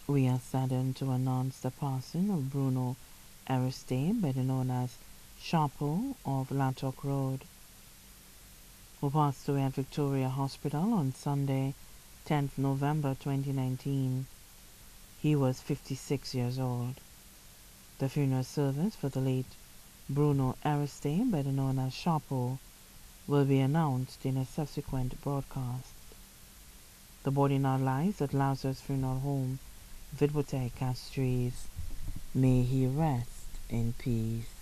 We are saddened to announce the passing of Bruno Eristhee, better known as Sharpo of Lattock Road, who passed away at Victoria Hospital on Sunday, 10th November 2019. He was 56 years old. The funeral service for the late Bruno Eristhee, better known as Sharpo, will be announced in a subsequent broadcast. The body now lies at Lazarus Funeral Home, Vidbotek, Castries. May he rest in peace.